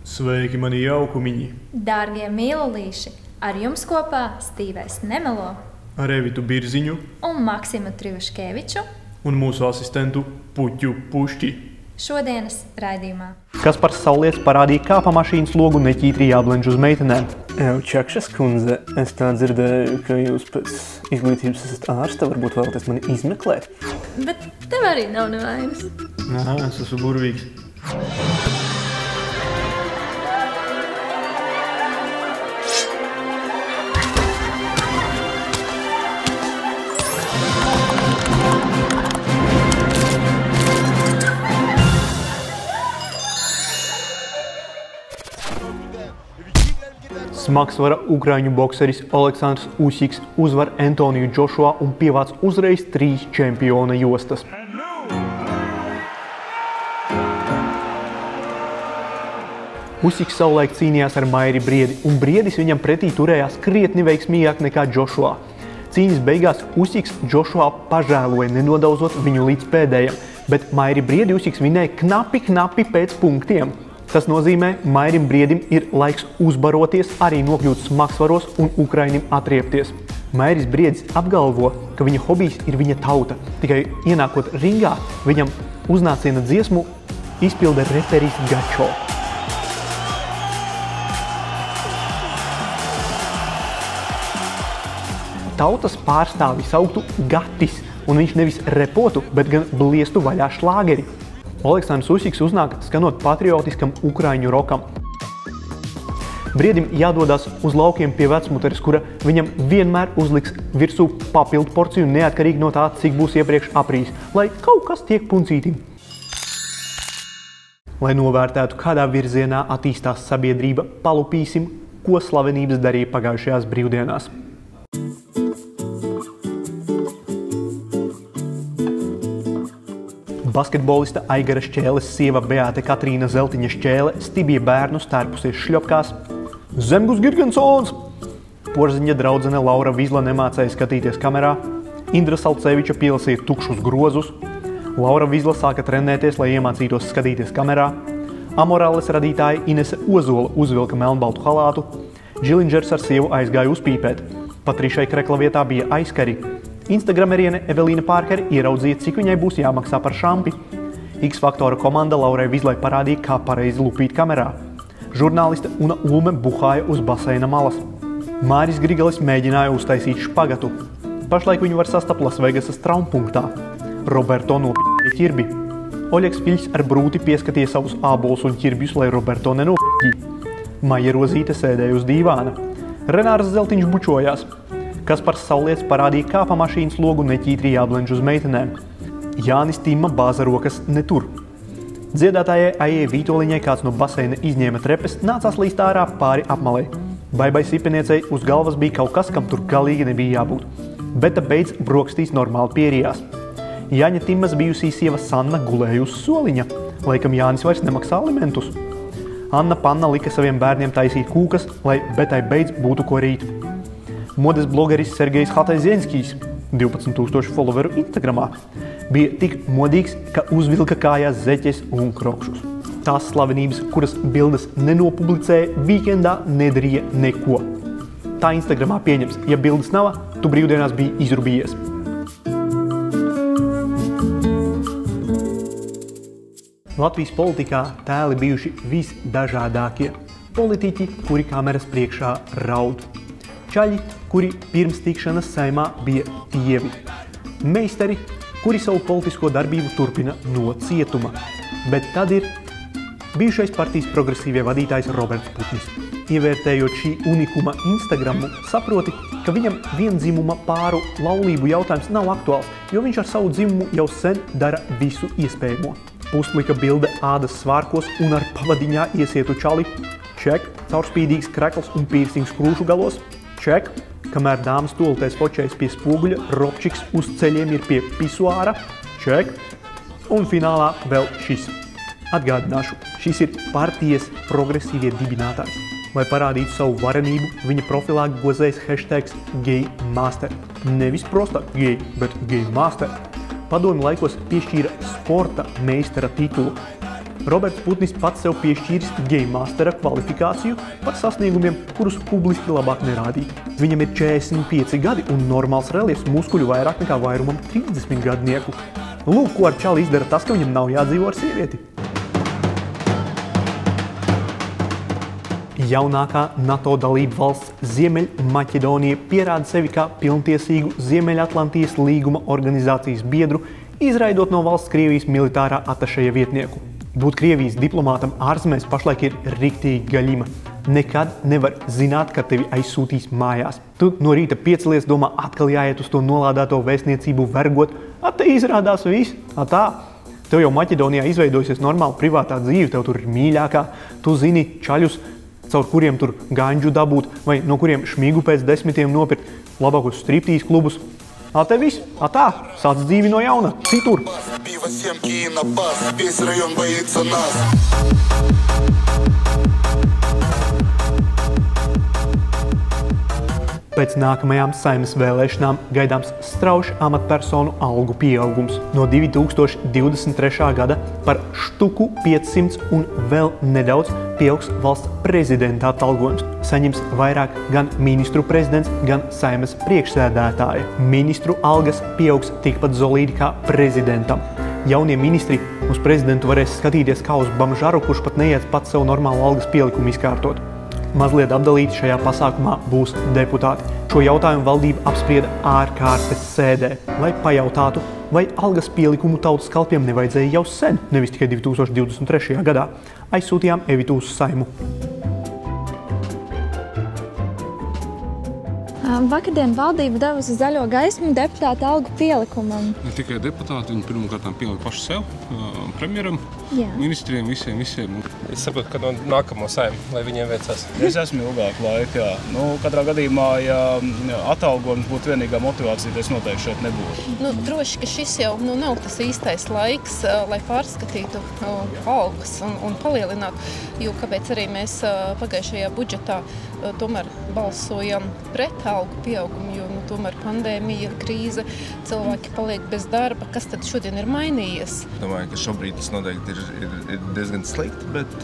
Sveiki, mani jaukumiņi! Dārgie mīlulīši, ar jums kopā Stīvais Nemelo Ar Evitu Birziņu un Maksimu Trivaškeviču un mūsu asistentu Puķu Pušķi. Šodienas raidījumā. Kaspars Saulietis parādīja kāpamašīnas logu neķītri jāblenž uz meitenēm. Čakšas kundze, es tā dzirdēju, ka jūs pēc izglītības esat ārste, varbūt vēlaties mani izmeklēt? Bet tev arī nav nevainas. Nā, es esmu burvīgs. Smagsvara ukraiņu bokseris Aleksandrs Usiks uzvar Antoniju Džošua un pievāc uzreiz 3 čempiona jostas. Usiks savulaik cīnījās ar Mairi Briedi, un Briedis viņam pretī turējās krietni veiksmīgāk nekā Džošua. Cīņas beigās Usiks Džošua pažēloja, nenodaudzot viņu līdz pēdējam, bet Mairi Briedi Usiks vinēja knapi pēc punktiem. Tas nozīmē, Mairim Briedim ir laiks uzbaroties, arī nokļūt smagsvaros un Ukrainim atriepties. Mairis Briedis apgalvo, ka viņa hobijs ir viņa tauta. Tikai ienākot ringā, viņam uznāciena dziesmu izpilda reperis Gačo. Tautas pārstāvis sauktu Gatis, un viņš nevis repotu, bet gan bliestu vaļā šlāgeri. Aleksandrs Usiks uznāk skanot patriotiskam ukraiņu rokam. Briedim jādodas uz laukiem pie vecmuteres, kura viņam vienmēr uzliks virsū papildu porciju neatkarīgi no tā, cik būs iepriekš aprīs, lai kaut kas tiek puncītim. Lai novērtētu, kādā virzienā attīstās sabiedrība, palupīsim, ko slavenības darīja pagājušajās brīvdienās. Basketbolista Aigara Šķēles sieva Beāte Katrīna Zeltiņa Šķēle stibīja bērnu stērpusies šļopkās. Zemgus Girgensons! Porziņa draudzene Laura Vizla nemācēja skatīties kamerā. Indra Salceviča pielasīja tukšus grozus. Laura Vizla sāka trenēties, lai iemācītos skatīties kamerā. Amorāles radītāja Inese Ozola uzvilka melnbaltu halātu. Džilindžers ar sievu aizgāja uzpīpēt. Patrišai Krekla vietā bija aizkari. Instagrameriene Evelīna Pārkere ieraudzīja, cik viņai būs jāmaksā par šampi. X-faktora komanda Laurai Vizlai parādīja, kā pareizi lupīt kamerā. Žurnāliste Una Ulme buhāja uz baseina malas. Māris Grigalis mēģināja uztaisīt špagatu. Pašlaik viņu var sastapt Lasvegasas traumpunktā. Roberto nopīķīja ķirbi. Oļegs Fiļs ar brūti pieskatīja savus ābolus un ķirbjus, lai Roberto nenopīķīja. Maija Rozīte sēdēja uz dīvāna. Renārs Zeltiņš bučojās. Kaspars Saulietis parādīja kāpamašīnas logu neķītri jāblenž uz meitenēm. Jānis Timma bāza rokas netur. Dziedātājai Aijai Vītoliņai kāds no baseina izņēma trepes, nācās līst ārā pāri apmalei. Baibai Sipeniecei uz galvas bija kaut kas, kam tur galīgi nebija jābūt. Beta beidz brokstīs normāli pierījās. Jāņa Timmas bijusī sieva Sanna gulēja uz soliņa. Laikam Jānis vairs nemaksā alimentus. Anna Panna lika saviem bērniem taisīt kūkas, lai Betai beidz būtu ko rīt. Modes blogeris Sergejs Hatazienskijs, 12 000 followeru Instagramā, bija tik modīgs, ka uzvilka kājās zeķes un krokšus. Tās slavenības, kuras bildes nenopublicēja, vīkendā nedarīja neko. Tā Instagramā pieņems, ja bildes nav, tu brīvdienās biji izrubījies. Latvijas politikā tēli bijuši visdažādākie. Politiķi, kuri kameras priekšā raud. Čaļi, kuri pirms tikšanas Saeimā bija tievi. Meistari, kuri savu politisko darbību turpina no cietuma. Bet tad ir bijušais partijas progresīvie vadītājs Roberts Putnis. Ievērtējot šī unikuma Instagramu, saproti, ka viņam viendzimuma pāru laulību jautājums nav aktuāls, jo viņš ar savu dzimumu jau sen dara visu iespējamo. Puslika bilde ādas svārkos un ar pavadiņā iesietu čali. Ček, caurspīdīgs krekls un pīrsings krūšu galos. Ček, kamēr dāmas tolotēs fočējas pie spoguļa, ropčiks uz ceļiem ir pie pisuāra. Ček. Un finālā vēl šis. Atgādināšu, šis ir partijas progresīvie dibinātājs. Lai parādītu savu varenību, viņa profilā gozējis hashtags GayMaster. Nevis prosta gay, bet GayMaster. Padomju laikos piešķīra sporta meistara titulu. Roberts Putnis pats sev piešķīris Game Mastera kvalifikāciju par sasniegumiem, kurus publiski labāk nerādīt. Viņam ir 45 gadi un normāls reliefs muskuļu vairāk nekā vairumam 30 gadnieku. Lūk, ko ar čali izdara tas, ka viņam nav jādzīvo ar sievieti. Jaunākā NATO dalība valsts Ziemeļmaķedonija pierāda sevi kā pilntiesīgu Ziemeļatlantijas līguma organizācijas biedru, izraidot no valsts Krievijas militārā atašeja vietnieku. Būt Krievijas diplomātam ārzemēs pašlaik ir riktīgi gaļima. Nekad nevar zināt, kad tevi aizsūtīs mājās. Tu no rīta piecelies, domā, atkal jāiet uz to nolādēto vēstniecību vergot. Te izrādās viss. Tā. Tev jau Maķedonijā izveidojusies normāla privātā dzīve, tev tur ir mīļākā. Tu zini čaļus, caur kuriem tur ganģu dabūt, vai no kuriem šmigu pēc 10 nopirkt, labākos striptīs klubus. Te viss, tā, sāc dzīvi no jauna, citur. Pēc nākamajām Saeimas vēlēšanām gaidāms strauji amatpersonu algu pieaugums. No 2023. gada par 500 un vēl nedaudz pieaugs valsts prezidenta atalgojums. Saņems vairāk gan ministru prezidents, gan Saeimas priekšsēdētāji. Ministru algas pieaugs tikpat zolīdi kā prezidentam. Jaunie ministri uz prezidentu varēs skatīties kā uz bamžaru, kurš pat neiet pats sev normālu algas pielikumu izkārtot. Mazliet apdalīti šajā pasākumā būs deputāti. Šo jautājumu valdība apsprieda ārkārtas sēdē, lai pajautātu, vai algas pielikumu tautas kalpiem nevajadzēja jau sen, nevis tikai 2023. gadā. Aizsūtījām Evitu uz Saimu. Vakardien valdība devusi zaļo gaismu deputātu algu pielikumam. Ne tikai deputāti, viņi pirmkārtām pielika paši sev, premjeram, ministriem, visiem. Es saprotu, ka no nākamo Saimu, lai viņiem veicās. Es esmu ilgāku laiku, jā. Katrā gadījumā, ja atalgojums būtu vienīgā motivācija, tad es noteikti šeit nebūtu. Droši, ka šis jau nav tas īstais laiks, lai pārskatītu algas un palielinātu, jo kāpēc arī mēs pagājušajā budžetā tomēr balsojam pret algu pieaugumu, jo tomēr pandēmija, krīze, cilvēki paliek bez darba. Kas tad šodien ir mainījies? Domāju, ka šobrīd tas noteikti ir diezgan slikti, bet...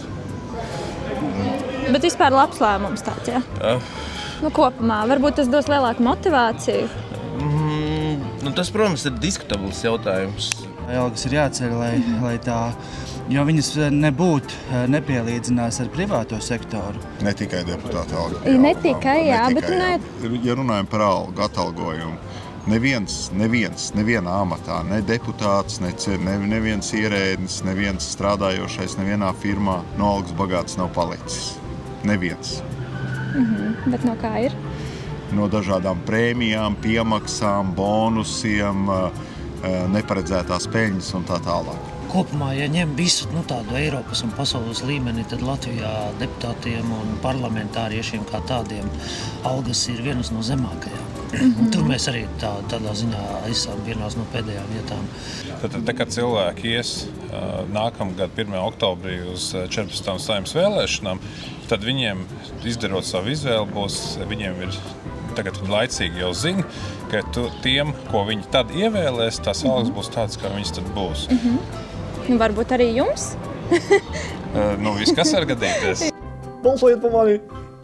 Bet vispār labs lēmums tāds, jā? Kopumā. Varbūt tas dos lielāku motivāciju? Tas, protams, ir diskutabls jautājums. Algas ir jāceļ, lai tā... Jo viņas nebūtu nepielīdzinās ar privāto sektoru. Ne tikai deputāta alga. Ne tikai, jā, bet ja runājam par algu atalgojumu, nevienā amatā, ne deputāts, neviens ierēdnis, neviens strādājošais, nevienā firmā no algas bagāts nav palicis. Neviens. Bet no kā ir? No dažādām prēmijām, piemaksām, bonusiem, neparedzētās peļņas un tā tālāk. Kopumā, ja ņem visu tādu Eiropas un pasaules līmeni, tad Latvijā deputātiem un parlamentāriešiem kā tādiem algas ir vienas no zemākajām. Tur mēs arī tādā ziņā esam vienās no pēdējām vietām. Tad, kad cilvēki ies nākamgad 1. oktobrī uz 14. Saeimas vēlēšanām, tad viņiem, izdarot savu izvēli, viņiem ir tagad laicīgi jau zina, ka tiem, ko viņi tad ievēlēs, tās algas būs tādas, kā viņas tad būs. Varbūt arī jums? Viss, kas var gadīties. Balsojiet par mani!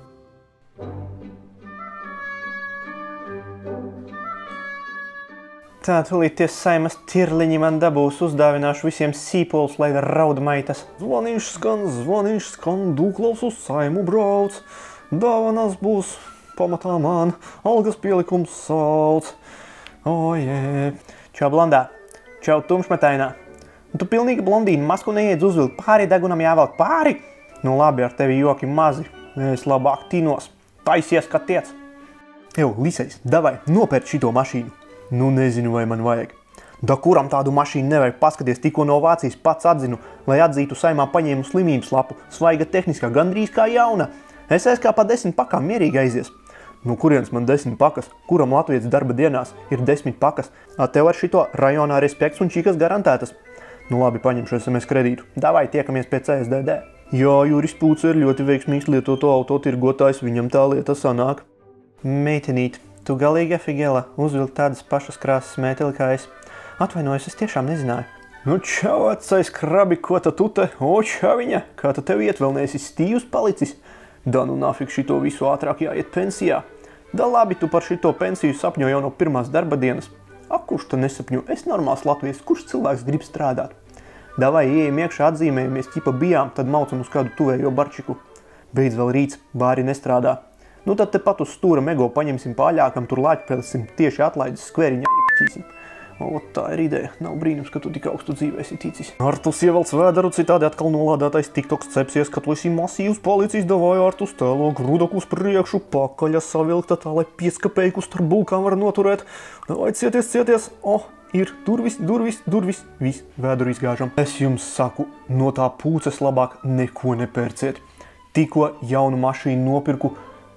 Tūlīt tie Saimas tirliņi man dabūs, uzdāvināšu visiem sīpolus, lai rauda maitas. Zvaniņš skan, dūklaus uz Saimu brauc. Dāvanas būs pamatā man, algas pielikums sauc. Ojē. Čau, blondā. Čau, tumšmetainā. Tu pilnīgi blondīni, masku neiedz uzvilkt pāri, degunam jāvelk pāri. Labi, ar tevi joki mazi. Es labāk tinos. Taisies, kā tiec. Lisejs, davai, nopērc šito mašīnu. Nezinu, vai man vajag. Da kuram tādu mašīnu nevajag, paskaties, tikko no Vācijas pats atzinu, lai atzītu Saimā paņēmu slimības lapu, svaiga tehniskā, gandrīz kā jauna. Es kā pa 10 pakām mierīgi aizies. Kurienes man 10 pakas? Kuram latvietis darba dienās ir 10 pakas? Tev ar šito rajonā respekts un čīkas garantētas. Labi, paņemšu SMS kredītu. Davai, tiekamies pie CSDD. Jā, Juris Pūce ir ļoti veiksmīgs lietoto auto tirgotājs, viņam tā lieta sanāk. Meitenīt, tu galīgi efigela uzvilkt tādas pašas krāsas mēteli kā es. Atvainojos, es tiešām nezināju. Nu, čau, vecais krabi, ko ta tu te? O, čaviņa, kā ta tev iet, vēl neesi stīvs palicis? Da, nu nafik šito visu ātrāk jāiet pensijā. Da labi, tu par šito pensiju sapņo jau no pirmās darba dienas. Ak, kurš tu nesapņo? Es normāls latvijas, kurš cilvēks grib strādāt? Davai, ieejam iekšā, atzīmējamies, ķipa bijām, tad maucam uz kādu tuvējo barčiku. Beidz vēl rīts, bāri nestrādā. Nu tad tepat uz stūra mego paņemsim pāļākam, tur lāķpelsim, tieši atlaides skveriņā iepacīsim. O, tā ir ideja. Nav brīnums, ka tu tik augstu dzīvēsi ticis. Artus ievelc vēderu, citādi atkal nolādētais tiktoks cepsies, ka tu esi masīvs policijas, davai Artus tēlo grudaku uz priekšu, pakaļa savilkta tā, lai pieskapējku starp bulkām var noturēt. Davai cieties. O, ir durvis, viss, vēduru izgāžam. Es jums saku, no tā pūces labāk neko nepērciet. Tikko jaunu mašīnu nopirku,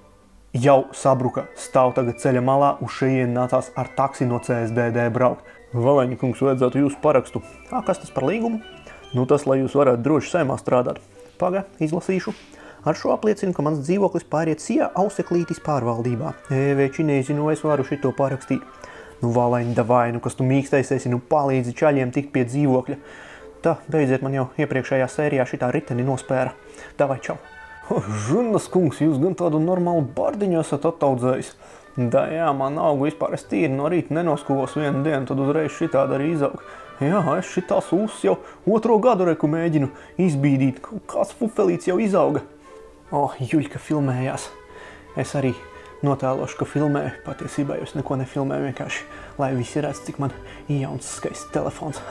jau sabruka, stāv tagad ceļa malā, uz šejienu nācās ar taksi no CSDD braukt. Valeņa kungs, vajadzētu jūsu parakstu. Kas tas par līgumu? Nu tas, lai jūs varētu droši saimā strādāt. Paga, izlasīšu. Ar šo apliecinu, ka mans dzīvoklis pāriet Sijā Auseklītis pārvaldībā. Veči, nezinu, es varu šito parakstīt. Nu, Valeņa, davai, nu kas tu mīkstais esi, nu palīdzi čaļiem tikt pie dzīvokļa. Tā, beidziet, man jau iepriekšējā sērijā šitā riteni nospēra. Davai, čau. Žunas kungs, jūs gan tādu normālu bardiņu esat attaudzējis. Da, jā, man augu vispār es tīri no rīta nenoskuvos vienu dienu, tad uzreiz šitāda arī izaug. Jā, es šitās ūsas jau 2. gadu reku mēģinu izbīdīt, kāds fufelīts jau izauga. Juļka filmējās. Es arī notēlošu, ka filmēju. Patiesībā jūs neko nefilmēju, vienkārši, lai visi redz, cik man jauns skaists telefons.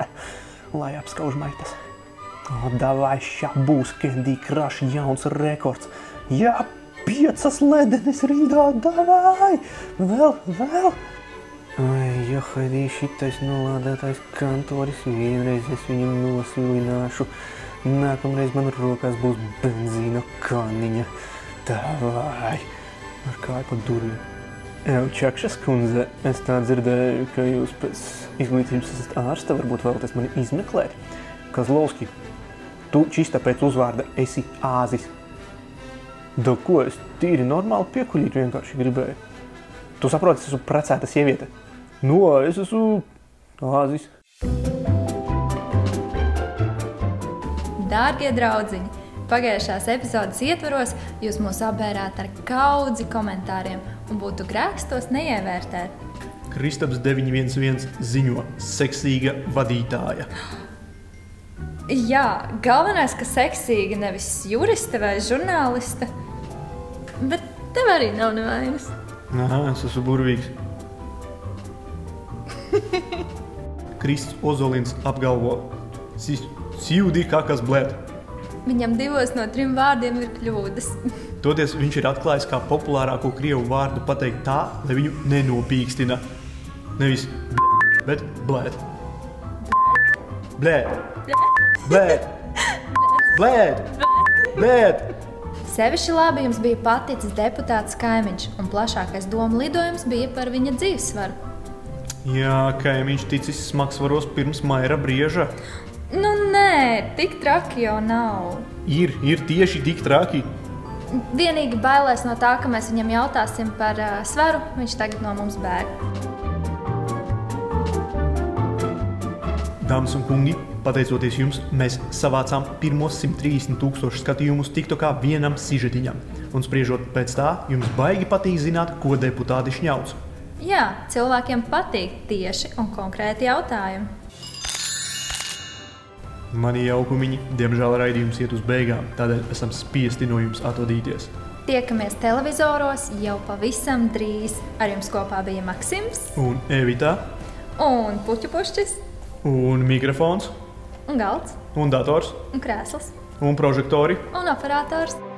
Lai apskauž maitas. Davai, šā būs Candy Crush jauns rekords. Jā, 5 ledenes rindā, davai! Vēl! Ai, johaidī, šitais nolādētais kantoris, vienreiz es viņam nosvilināšu. Nākamreiz man rokās būs benzīna kaniņa. Davai! Ar kāju pa durvīm. Čakšas kundze, es tā dzirdēju, ka jūs pēc izglītības esat ārsta, varbūt vēlaties mani izmeklēt. Kazlovski, tu čista pēc uzvārda esi Āzis. Da ko, es tīri normāli piekuļīt vienkārši gribēju. Tu saproti, es esmu precēta sieviete. Nu, es esmu Āzis. Dārgie draudziņi, pagājušās epizodes ietvaros jūs mūs apbērāt ar kaudzi komentāriem un būtu grēks tos neievērtēt. Kristaps 911 ziņo seksīga vadītāja. Jā, galvenais, ka seksīga nevis juriste vai žurnāliste, bet tev arī nav nevainas. Es esmu burvīgs. Krists Ozolins apgalvo, sīvdī kakas blēt. Viņam 2 no 3 vārdiem ir kļūdas. Toties viņš ir atklājis kā populārāko krievu vārdu pateikt tā, lai viņu nenopīkstina. Nevis bet blēt. Blēt! Sevišķi labi jums bija paticis deputāts Kaimiņš, un plašākais domu lidojums bija par viņa dzīvesvaru. Jā, Kaimiņš ticis smagsvaros pirms Maira Brieža. Nu nē, tik traki jau nav. Ir tieši tik traki. Vienīgi bailēs no tā, ka mēs viņam jautāsim par svaru, viņš tagad no mums bēg. Dāmas un kungi, pateicoties jums, mēs savācām pirmos 130,000 skatījumus TikTokā vienam sižetiņam. Un spriežot pēc tā, jums baigi patīk zināt, ko deputāti šņauc. Jā, cilvēkiem patīk tieši un konkrēti jautājumi. Mani jaukumiņi, diemžēl raidījums iet uz beigām, tādēļ esam spiesti no jums atvadīties. Tiekamies televizoros jau pavisam drīz. Ar jums kopā bija Maksims. Un Evita. Un Puķupušķis. Un mikrofons. Un galds. Un dators. Un krēsls. Un prožektori. Un operators.